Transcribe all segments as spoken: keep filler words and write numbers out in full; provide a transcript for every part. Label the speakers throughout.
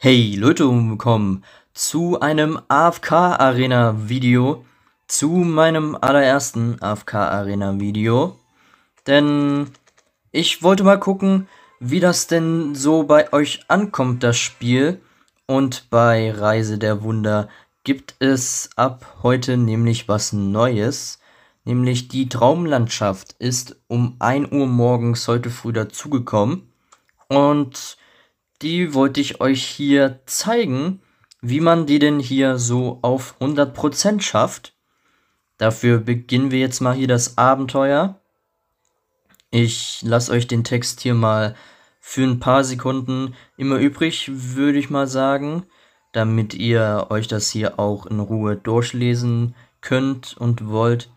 Speaker 1: Hey Leute und willkommen zu einem A F K Arena Video, zu meinem allerersten A F K Arena Video, denn ich wollte mal gucken, wie das denn so bei euch ankommt, das Spiel. Und bei Reise der Wunder gibt es ab heute nämlich was Neues, nämlich die Traumlandschaft ist um ein Uhr morgens heute früh dazugekommen und die wollte ich euch hier zeigen, wie man die denn hier so auf hundert Prozent schafft. Dafür beginnen wir jetzt mal hier das Abenteuer. Ich lasse euch den Text hier mal für ein paar Sekunden immer übrig, würde ich mal sagen, damit ihr euch das hier auch in Ruhe durchlesen könnt und wollt.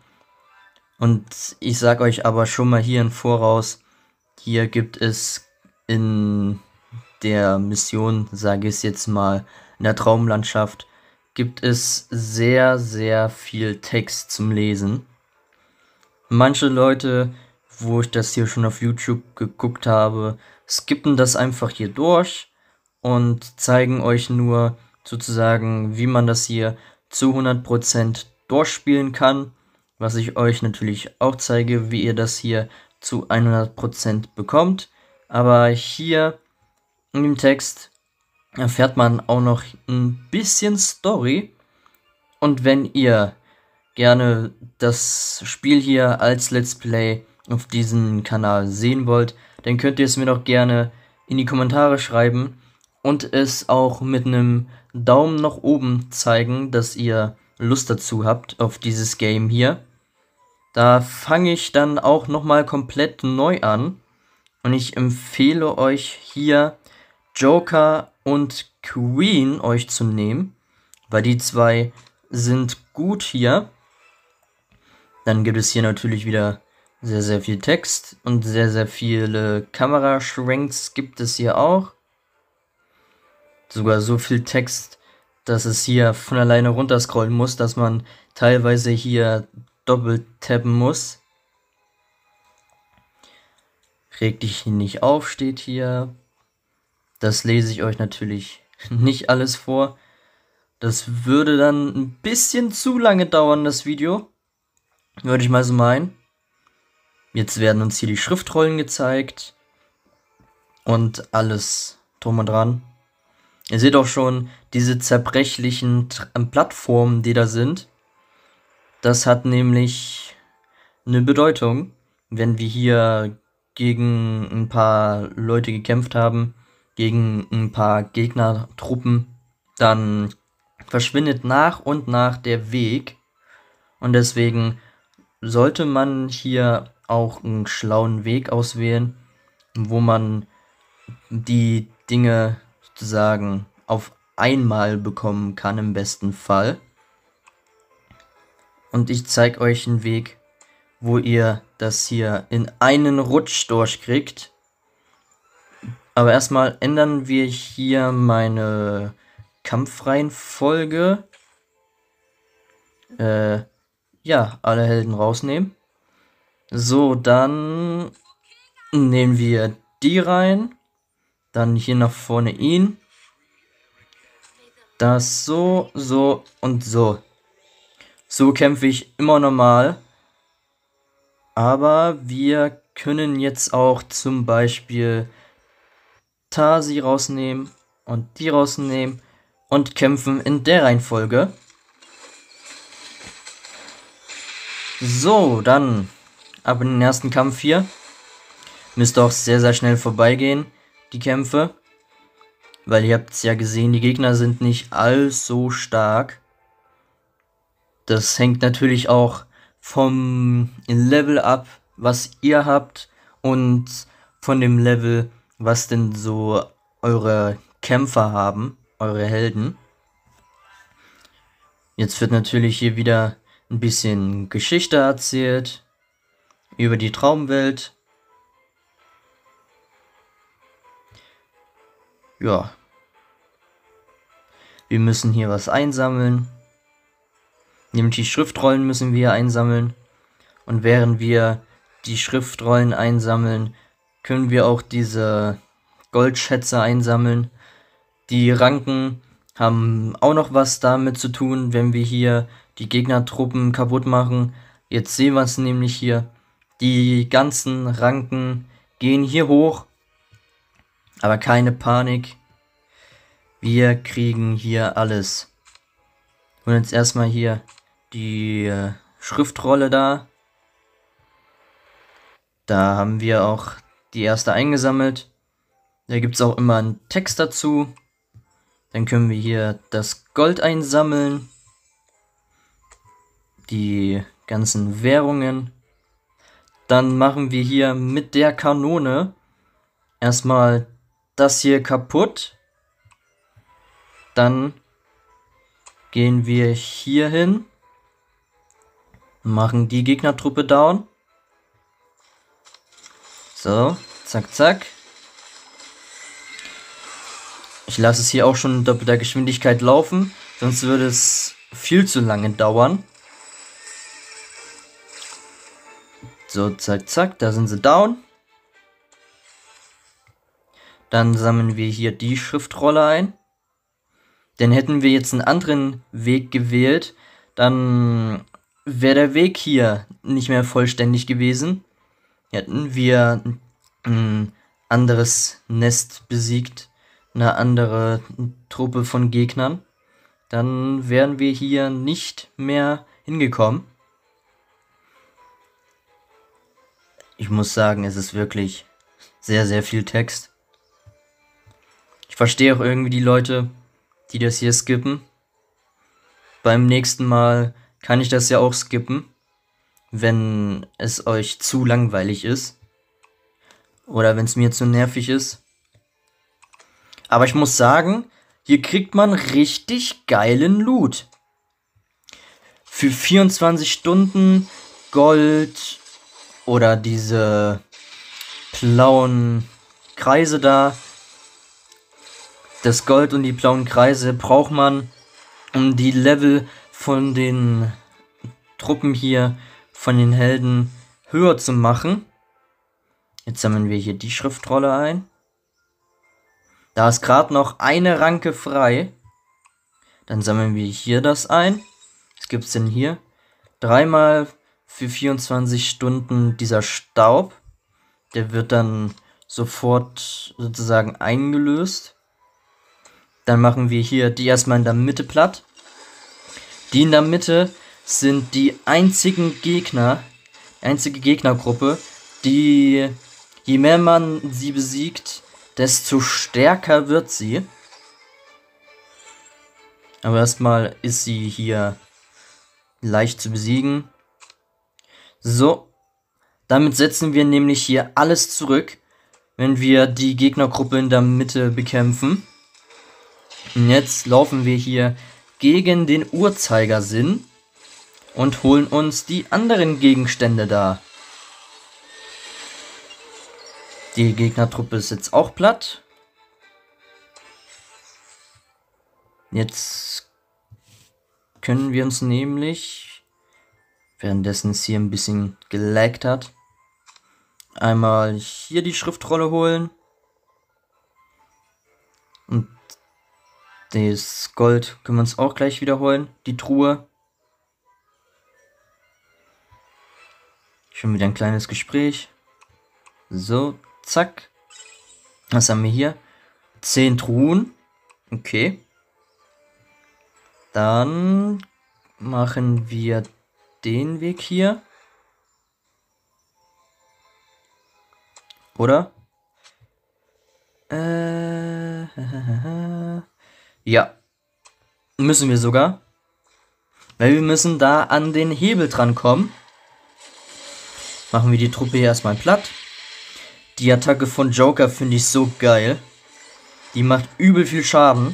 Speaker 1: Und ich sage euch aber schon mal hier im Voraus, hier gibt es in der Mission, sage ich es jetzt mal, in der Traumlandschaft, gibt es sehr, sehr viel Text zum Lesen. Manche Leute, wo ich das hier schon auf YouTube geguckt habe, skippen das einfach hier durch und zeigen euch nur sozusagen, wie man das hier zu hundert Prozent durchspielen kann, was ich euch natürlich auch zeige, wie ihr das hier zu hundert Prozent bekommt. Aber hier in dem Text erfährt man auch noch ein bisschen Story. Und wenn ihr gerne das Spiel hier als Let's Play auf diesem Kanal sehen wollt, dann könnt ihr es mir doch gerne in die Kommentare schreiben und es auch mit einem Daumen nach oben zeigen, dass ihr Lust dazu habt auf dieses Game hier. Da fange ich dann auch nochmal komplett neu an und ich empfehle euch hier Joker und Queen euch zu nehmen, weil die zwei sind gut hier. Dann gibt es hier natürlich wieder sehr, sehr viel Text und sehr, sehr viele Kameraschwenks gibt es hier auch. Sogar so viel Text, dass es hier von alleine runterscrollen muss, dass man teilweise hier doppelt tappen muss. Reg dich nicht auf, steht hier. Das lese ich euch natürlich nicht alles vor. Das würde dann ein bisschen zu lange dauern, das Video. Würde ich mal so meinen. Jetzt werden uns hier die Schriftrollen gezeigt. Und alles drum und dran. Ihr seht auch schon diese zerbrechlichen Plattformen, die da sind. Das hat nämlich eine Bedeutung, wenn wir hier gegen ein paar Leute gekämpft haben, gegen ein paar Gegnertruppen, dann verschwindet nach und nach der Weg. Und deswegen sollte man hier auch einen schlauen Weg auswählen, wo man die Dinge sozusagen auf einmal bekommen kann, im besten Fall. Und ich zeige euch einen Weg, wo ihr das hier in einen Rutsch durchkriegt. Aber erstmal ändern wir hier meine Kampfreihenfolge. Äh, ja, alle Helden rausnehmen. So, dann nehmen wir die rein. Dann hier nach vorne ihn. Das so, so und so. So kämpfe ich immer normal. Aber wir können jetzt auch zum Beispiel Tasi rausnehmen und die rausnehmen und kämpfen in der Reihenfolge. So, dann ab in den ersten Kampf hier. Müsste auch sehr, sehr schnell vorbeigehen, die Kämpfe. Weil ihr habt es ja gesehen, die Gegner sind nicht allzu stark. Das hängt natürlich auch vom Level ab, was ihr habt und von dem Level, was denn so eure Kämpfer haben, eure Helden. Jetzt wird natürlich hier wieder ein bisschen Geschichte erzählt über die Traumwelt. Ja. Wir müssen hier was einsammeln. Nämlich die Schriftrollen müssen wir einsammeln. Und während wir die Schriftrollen einsammeln, können wir auch diese Goldschätze einsammeln. Die Ranken haben auch noch was damit zu tun, wenn wir hier die Gegnertruppen kaputt machen. Jetzt sehen wir es nämlich hier. Die ganzen Ranken gehen hier hoch. Aber keine Panik. Wir kriegen hier alles. Und jetzt erstmal hier die äh, Schriftrolle da. Da haben wir auch die erste eingesammelt. Da gibt es auch immer einen Text dazu. Dann können wir hier das Gold einsammeln. Die ganzen Währungen. Dann machen wir hier mit der Kanone erstmal das hier kaputt. Dann gehen wir hier hin. Machen die Gegnertruppe down. So, zack, zack. Ich lasse es hier auch schon in doppelter Geschwindigkeit laufen, sonst würde es viel zu lange dauern. So, zack, zack, da sind sie down. Dann sammeln wir hier die Schriftrolle ein. Denn hätten wir jetzt einen anderen Weg gewählt, dann wäre der Weg hier nicht mehr vollständig gewesen. Hätten wir ein anderes Nest besiegt, eine andere Truppe von Gegnern, dann wären wir hier nicht mehr hingekommen. Ich muss sagen, es ist wirklich sehr, sehr viel Text. Ich verstehe auch irgendwie die Leute, die das hier skippen. Beim nächsten Mal kann ich das ja auch skippen, wenn es euch zu langweilig ist. Oder wenn es mir zu nervig ist. Aber ich muss sagen, hier kriegt man richtig geilen Loot. Für vierundzwanzig Stunden Gold oder diese blauen Kreise da. Das Gold und die blauen Kreise braucht man, um die Level von den Truppen hier, von den Helden, höher zu machen. Jetzt sammeln wir hier die Schriftrolle ein. Da ist gerade noch eine Ranke frei. Dann sammeln wir hier das ein. Was gibt es denn hier? Dreimal für vierundzwanzig Stunden dieser Staub. Der wird dann sofort sozusagen eingelöst. Dann machen wir hier die erstmal in der Mitte platt. Die in der Mitte sind die einzigen Gegner, einzige Gegnergruppe, die, je mehr man sie besiegt, desto stärker wird sie. Aber erstmal ist sie hier leicht zu besiegen. So, damit setzen wir nämlich hier alles zurück, wenn wir die Gegnergruppe in der Mitte bekämpfen. Und jetzt laufen wir hier gegen den Uhrzeigersinn und holen uns die anderen Gegenstände da. Die Gegnertruppe ist jetzt auch platt. Jetzt können wir uns nämlich, währenddessen es hier ein bisschen gelaggt hat, einmal hier die Schriftrolle holen. Und das Gold können wir uns auch gleich wiederholen. Die Truhe. Schon wieder ein kleines Gespräch. So, zack. Was haben wir hier? Zehn Truhen. Okay. Dann machen wir den Weg hier. Oder? Äh, ja. Müssen wir sogar. Weil wir müssen da an den Hebel dran kommen. Machen wir die Truppe hier erstmal platt. Die Attacke von Joker finde ich so geil. Die macht übel viel Schaden.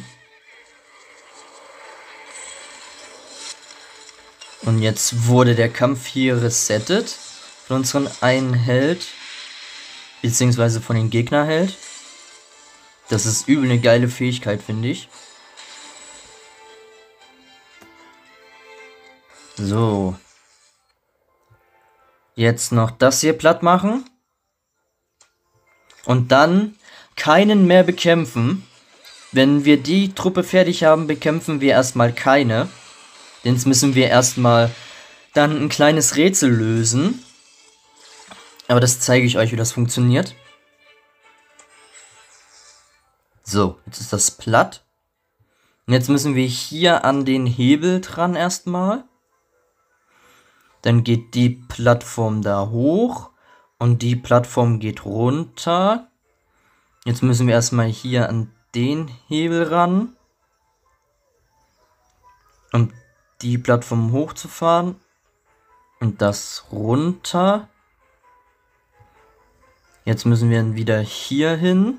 Speaker 1: Und jetzt wurde der Kampf hier resettet. Von unserem einen Held. Beziehungsweise von den Gegnerheld. Das ist übel eine geile Fähigkeit, finde ich. So. Jetzt noch das hier platt machen. Und dann keinen mehr bekämpfen. Wenn wir die Truppe fertig haben, bekämpfen wir erstmal keine. Denn jetzt müssen wir erstmal dann ein kleines Rätsel lösen. Aber das zeige ich euch, wie das funktioniert. So, jetzt ist das platt. Und jetzt müssen wir hier an den Hebel dran erstmal. Dann geht die Plattform da hoch und die Plattform geht runter. Jetzt müssen wir erstmal hier an den Hebel ran, um die Plattform hochzufahren. Und das runter. Jetzt müssen wir wieder hier hin.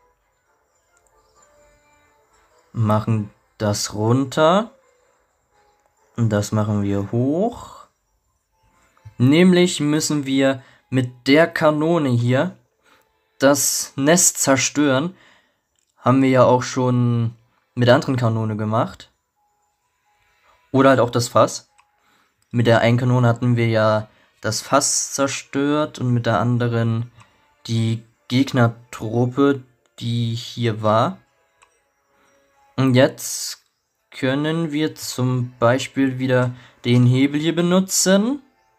Speaker 1: Machen das runter. Und das machen wir hoch. Nämlich müssen wir mit der Kanone hier das Nest zerstören. Haben wir ja auch schon mit der anderen Kanone gemacht. Oder halt auch das Fass. Mit der einen Kanone hatten wir ja das Fass zerstört und mit der anderen die Gegnertruppe, die hier war. Und jetzt können wir zum Beispiel wieder den Hebel hier benutzen.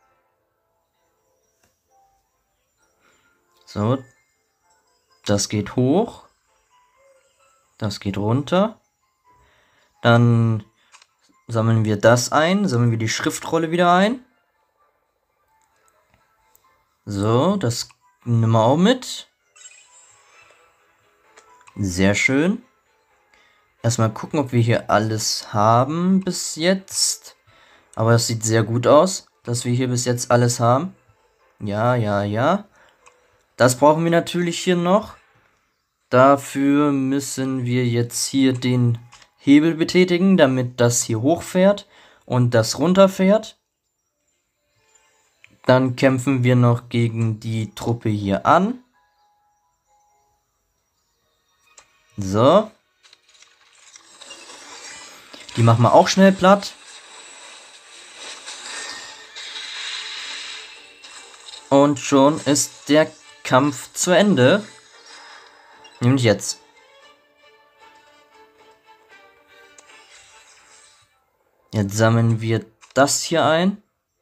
Speaker 1: So, das geht hoch. Das geht runter. Dann sammeln wir das ein, sammeln wir die Schriftrolle wieder ein. So, das nehmen wir auch mit. Sehr schön. Erstmal gucken, ob wir hier alles haben bis jetzt. Aber das sieht sehr gut aus, dass wir hier bis jetzt alles haben. Ja, ja, ja. Das brauchen wir natürlich hier noch. Dafür müssen wir jetzt hier den Hebel betätigen, damit das hier hochfährt und das runterfährt. Dann kämpfen wir noch gegen die Truppe hier an. So. Die machen wir auch schnell platt. Und schon ist der Kampf zu Ende. Nämlich jetzt. Jetzt sammeln wir das hier ein.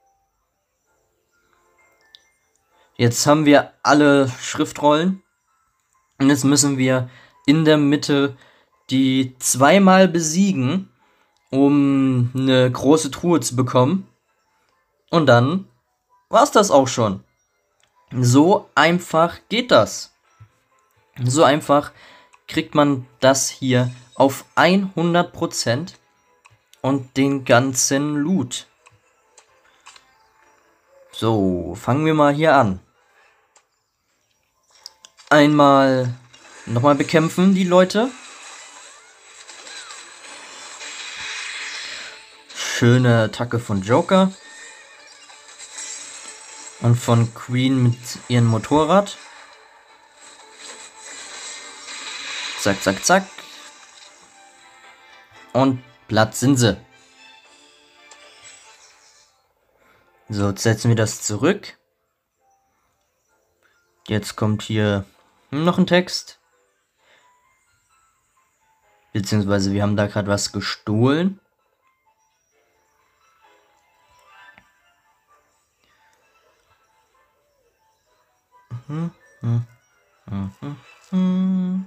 Speaker 1: Jetzt haben wir alle Schriftrollen. Und jetzt müssen wir in der Mitte die zweimal besiegen, um eine große Truhe zu bekommen. Und dann war's das auch schon. So einfach geht das. So einfach kriegt man das hier auf hundert Prozent und den ganzen Loot. So, fangen wir mal hier an. Einmal nochmal bekämpfen die Leute. Schöne Attacke von Joker. Und von Queen mit ihrem Motorrad. Zack, zack, zack. Und platt sind sie. So, jetzt setzen wir das zurück. Jetzt kommt hier noch ein Text. Beziehungsweise wir haben da gerade was gestohlen. Mhm, mhm, mhm, mhm.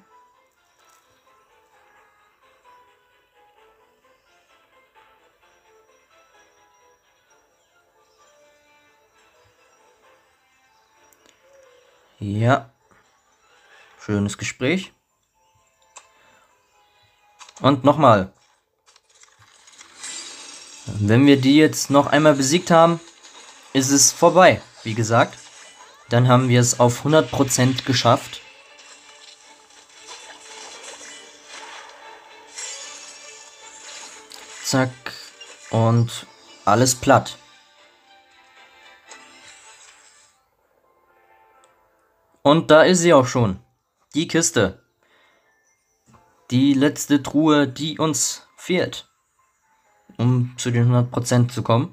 Speaker 1: Ja, schönes Gespräch. Und nochmal. Wenn wir die jetzt noch einmal besiegt haben, ist es vorbei, wie gesagt. Dann haben wir es auf hundert Prozent geschafft. Zack. Und alles platt. Und da ist sie auch schon. Die Kiste. Die letzte Truhe, die uns fehlt. Um zu den hundert Prozent zu kommen.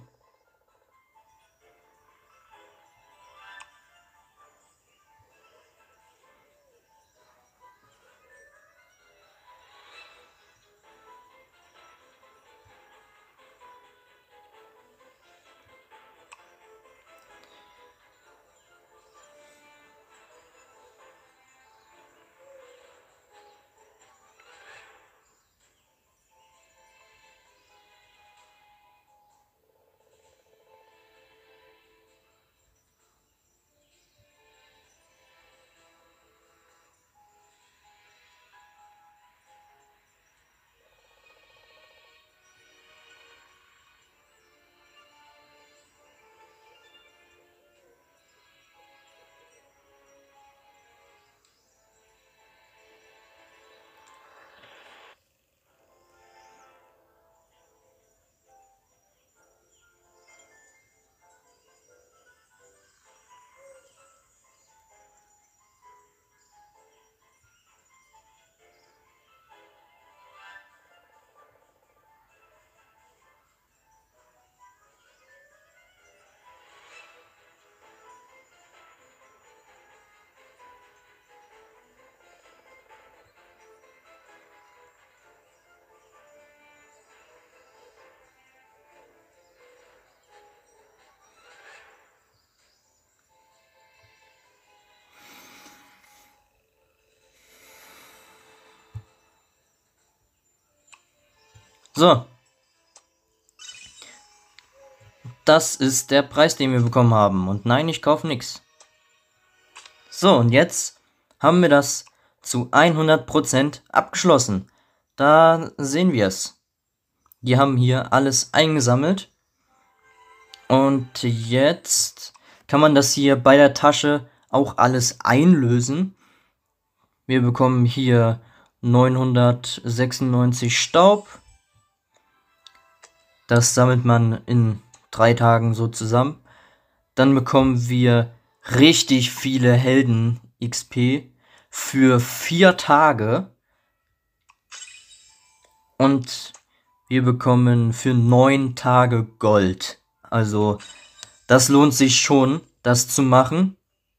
Speaker 1: So. Das ist der Preis, den wir bekommen haben. Und nein, ich kaufe nichts. So, und jetzt haben wir das zu hundert Prozent abgeschlossen. Da sehen wir es. Die haben hier alles eingesammelt. Und jetzt kann man das hier bei der Tasche auch alles einlösen. Wir bekommen hier neunhundertsechsundneunzig Staub. Das sammelt man in drei Tagen so zusammen. Dann bekommen wir richtig viele Helden-X P für vier Tage. Und wir bekommen für neun Tage Gold. Also das lohnt sich schon, das zu machen.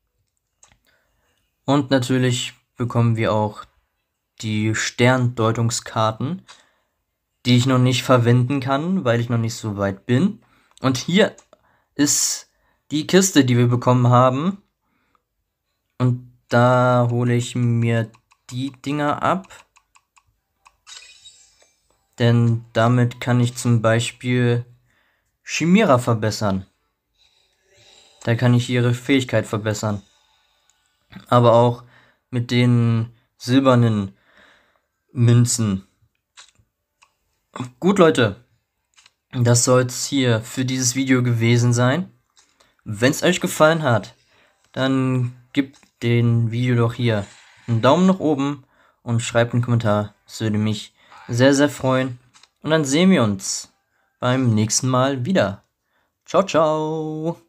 Speaker 1: Und natürlich bekommen wir auch die Sterndeutungskarten, die ich noch nicht verwenden kann, weil ich noch nicht so weit bin. Und hier ist die Kiste, die wir bekommen haben. Und da hole ich mir die Dinger ab. Denn damit kann ich zum Beispiel Chimera verbessern. Da kann ich ihre Fähigkeit verbessern. Aber auch mit den silbernen Münzen. Gut, Leute. Das soll es hier für dieses Video gewesen sein. Wenn es euch gefallen hat, dann gebt den Video doch hier einen Daumen nach oben und schreibt einen Kommentar. Das würde mich sehr, sehr freuen. Und dann sehen wir uns beim nächsten Mal wieder. Ciao, ciao.